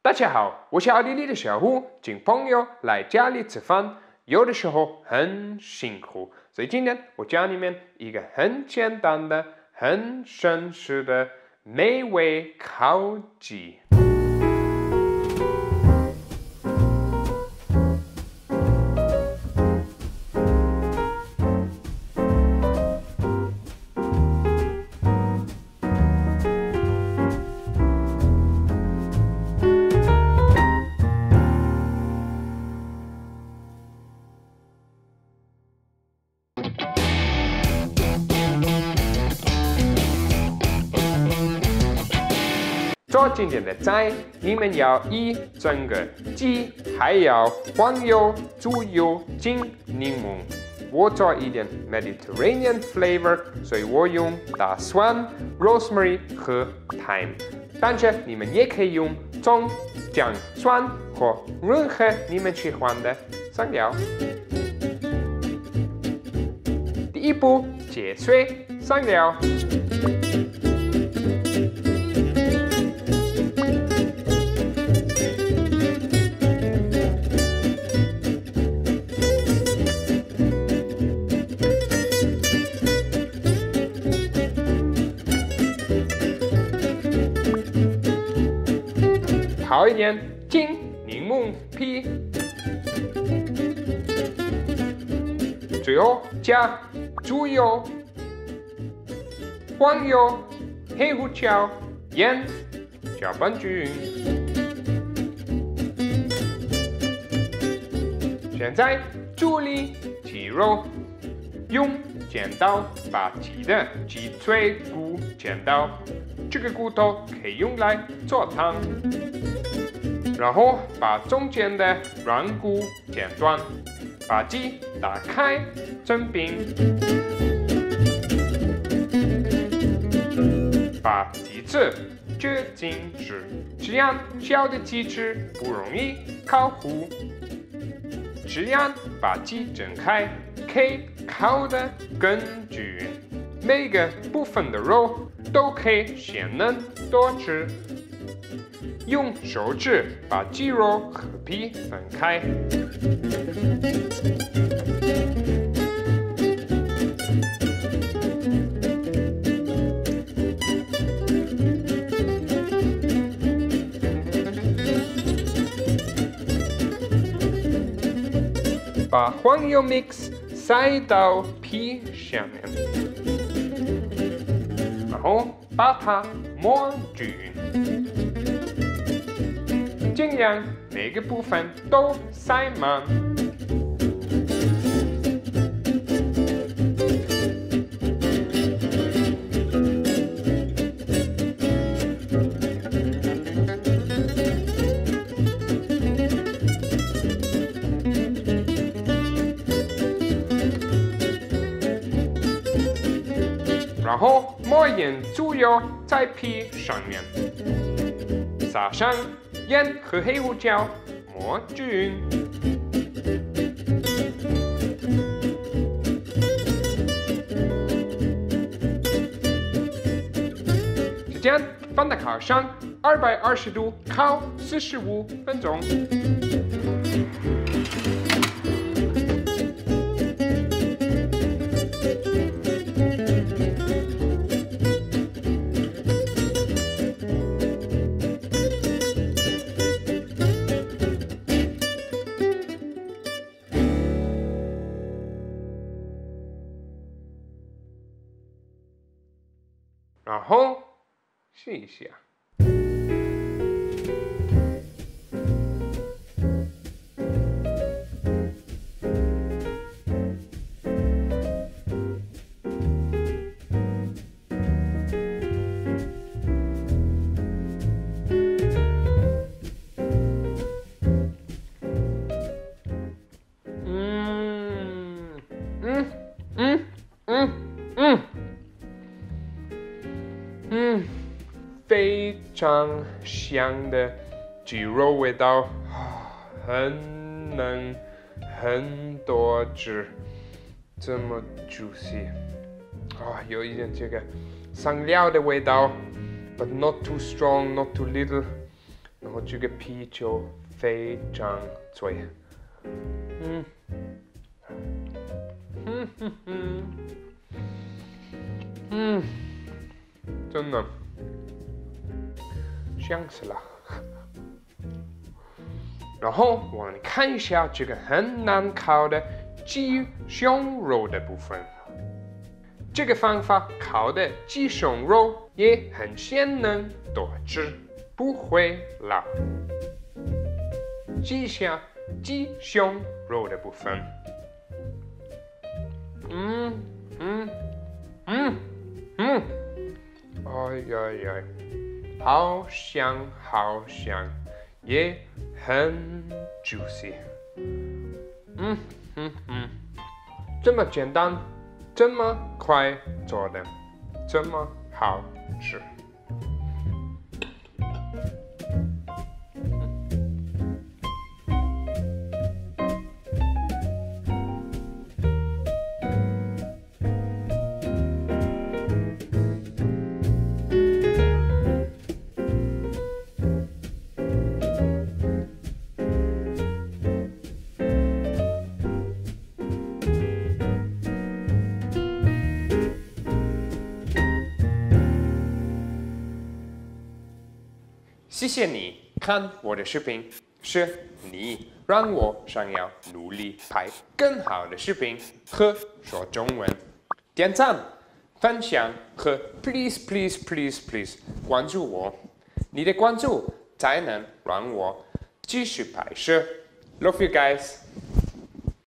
大家好，我是奥地利的小胡，请朋友来家里吃饭，有的时候很辛苦，所以今天我教你们一个很简单的、很省事的美味烤鸡。做今天的菜，你们要一整个鸡，还要黄油、猪油、金柠檬。我做一点 Mediterranean flavor， 所以我用大蒜、rosemary 和 thyme。但是你们也可以用葱、姜、蒜或任何你们喜欢的香料。第一步，切碎香料。泡一点金柠檬皮，最后加猪油、黄油、黑胡椒、盐，搅拌均匀。现在处理鸡肉，用剪刀把鸡的脊椎骨剪掉，这个骨头可以用来做汤。然后把中间的软骨剪断，把鸡打开蒸饼，把鸡翅切进去，这样小的鸡翅不容易烤糊。这样把鸡蒸开，可以烤得更均匀，每个部分的肉都可以鲜嫩多汁。用手指把鸡肉和皮分开。把黄油 mix 塞到皮下面，然后把它抹均匀。尽量每个部分都塞满。然后抹一点猪油在皮上面，撒上盐和黑胡椒，抹均匀。就这样，放在烤箱220度烤45分钟。然后试一下。非常香的鸡肉味道，很嫩，很多汁，这么 juicy，有一点这个香料的味道 ，but not too strong, not too little， 然后这个啤酒非常醉。真的香死了。然后我们看一下这个很难烤的鸡胸肉的部分。这个方法烤的鸡胸肉也很鲜嫩多汁，不会老。记一下鸡胸肉的部分。哎呀呀，好香好香，也很 juicy。这么简单，这么快做的，这么好吃。谢谢你看我的视频，是你让我想要努力拍更好的视频和说中文。点赞、分享和 please 关注我，你的关注才能让我继续拍摄。Love you guys.